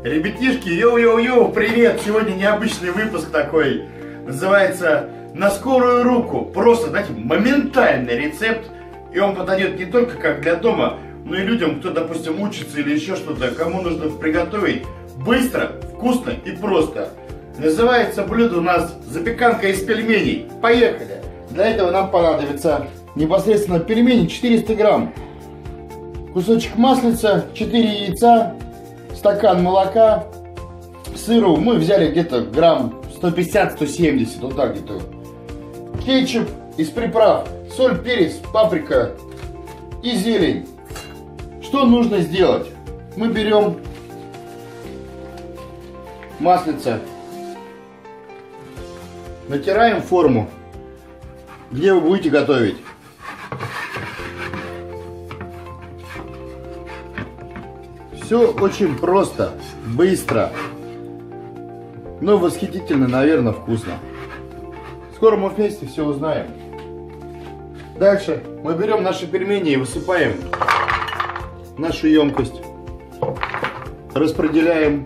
Ребятишки, йоу-йоу-йоу, привет! Сегодня необычный выпуск такой. Называется «На скорую руку». Просто, знаете, моментальный рецепт. И он подойдет не только как для дома, но и людям, кто, допустим, учится или еще что-то, кому нужно приготовить быстро, вкусно и просто. Называется блюдо у нас запеканка из пельменей. Поехали! Для этого нам понадобится непосредственно пельмени 400 грамм, кусочек маслица, 4 яйца, стакан молока, сыру мы взяли где-то грамм 150-170, вот так где-то. Кетчуп из приправ, соль, перец, паприка и зелень. Что нужно сделать? Мы берем маслице, натираем форму, где вы будете готовить. Все очень просто, быстро, но восхитительно, наверное, вкусно. Скоро мы вместе все узнаем. Дальше мы берем наши пельмени и высыпаем в нашу емкость. Распределяем.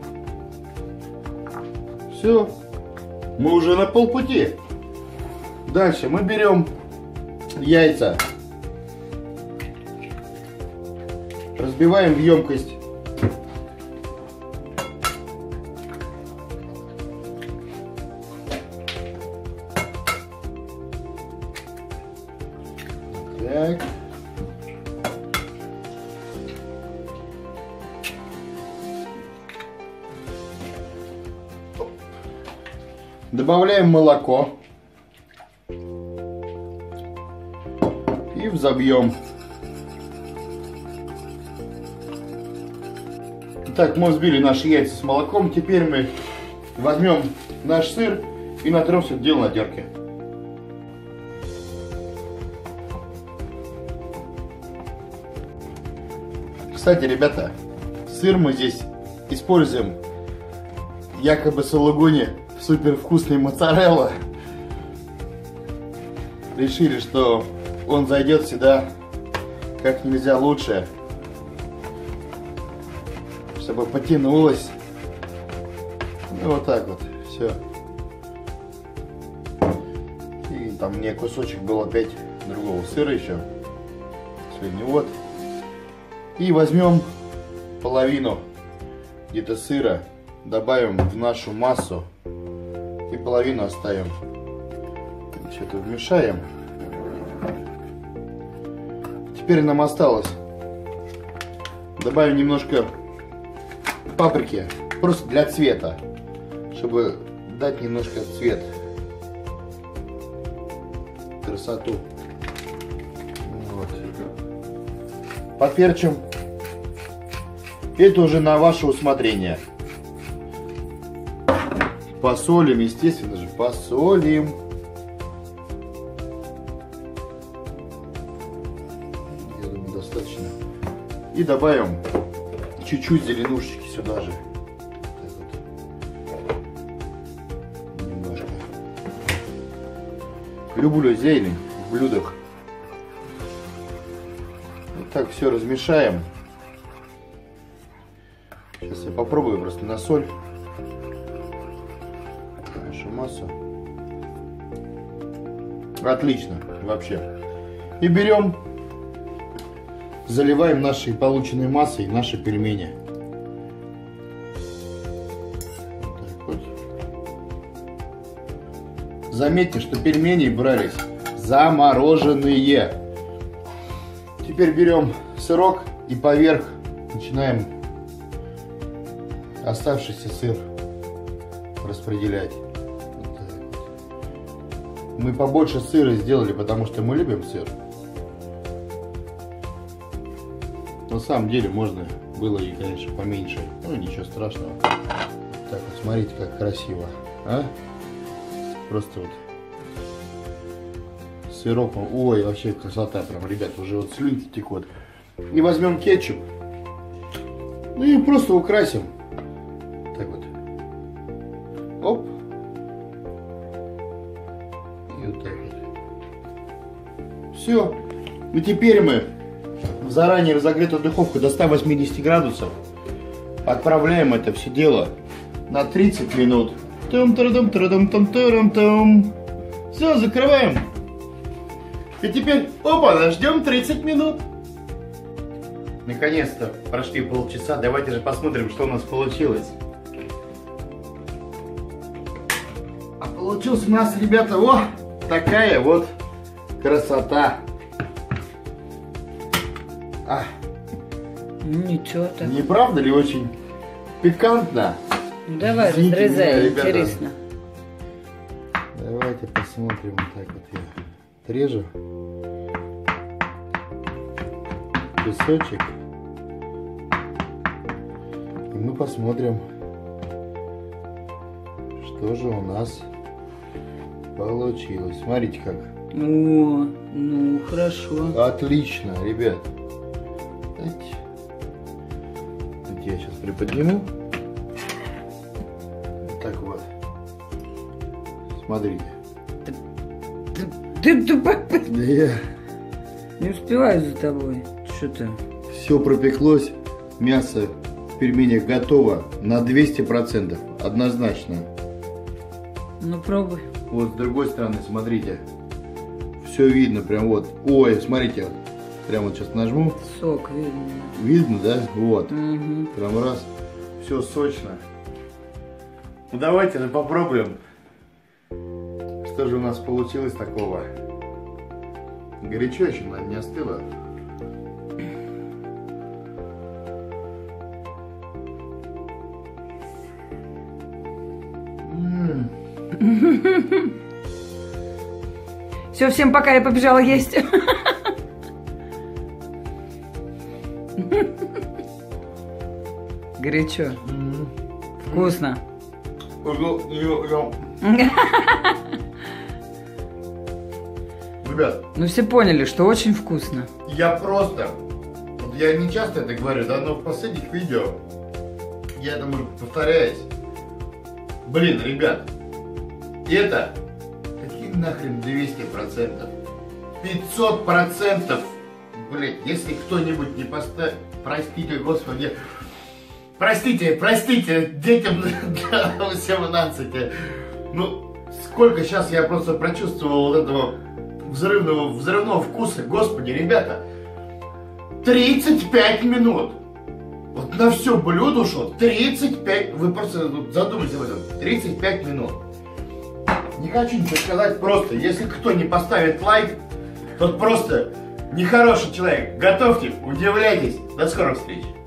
Все, мы уже на полпути. Дальше мы берем яйца, разбиваем в емкость. Так. Добавляем молоко и взобьем. Так, мы взбили наши яйца с молоком. Теперь мы возьмем наш сыр и натрем все это дело на терке. Кстати, ребята, сыр мы здесь используем якобы сулугуни супер вкусный моцарелла. Решили, что он зайдет сюда как нельзя лучше, чтобы потянулось. И вот так вот, все. И там мне кусочек был опять другого сыра еще. Сегодня вот. И возьмем половину где-то сыра, добавим в нашу массу и половину оставим. Что-то вмешаем. Теперь нам осталось добавим немножко паприки, просто для цвета, чтобы дать немножко цвет, красоту. Вот. Поперчим. Это уже на ваше усмотрение. Посолим, естественно же, посолим. Я думаю, достаточно. И добавим чуть-чуть зеленушечки сюда же. Вот. Немножко. Люблю зелень в блюдах. Вот так все размешаем. Сейчас я попробую просто на соль нашу массу. Отлично, вообще. И берем, заливаем нашей полученной массой наши пельмени. Вот так вот. Заметьте, что пельмени брались замороженные. Теперь берем сырок и поверх начинаем оставшийся сыр распределять. Вот так вот. Мы побольше сыра сделали, потому что мы любим сыр. На самом деле можно было и, конечно, поменьше. Ну, ничего страшного. Так вот, смотрите, как красиво. А? Просто вот сырок. Ой, вообще красота прям, ребят, уже вот слюнки текут. И возьмем кетчуп. Ну и просто украсим. Так вот. Оп. И вот так вот. Все. И теперь мы в заранее разогретую духовку до 180 градусов отправляем это все дело на 30 минут. Тум-тарадум-тарадум-тум-тарам-тум. Все, закрываем. И теперь, опа, ждем 30 минут. Наконец-то прошли полчаса. Давайте же посмотрим, что у нас получилось. А получилось у нас, ребята, вот такая вот красота. Ничего так. Не правда ли очень пикантно? Давай, Извините разрезай, меня, ребята. интересно. Давайте посмотрим. Вот так вот я отрежу. Песочек. И мы посмотрим, что же у нас получилось. Смотрите как. О, ну хорошо. Отлично, ребят. Давайте. Я сейчас приподниму. Вот так вот. Смотрите. Ты Да я... не успеваю за тобой. Что ты? Все пропеклось. Мясо в пельменях готово на 200%. Однозначно. Ну пробуй. Вот с другой стороны, смотрите. Все видно, прям вот. Ой, смотрите. Прям вот сейчас нажму. Сок видно. Видно, да? Вот. Угу. Прям раз. Все сочно. Ну давайте же попробуем. Что же у нас получилось такого? Горячо еще, наверное, не остыло. Все, всем пока, я побежала есть. Горячо. Вкусно. Ребят, Ну все поняли, что очень вкусно. я просто... Вот я не часто это говорю, да, но в последних видео я это, может, повторяюсь. Блин, ребят, это... Какие нахрен 200%? 500%! Блин, если кто-нибудь не поставит... Простите, господи. Простите, детям до 18. Ну, сколько сейчас я просто прочувствовал вот этого взрывного вкуса. Господи, ребята, 35 минут. Вот на все блюдо ушло 35. Вы просто задумайтесь об этом. 35 минут. Не хочу ничего сказать, просто, если кто не поставит лайк, тот просто нехороший человек. Готовьте, удивляйтесь. До скорых встреч.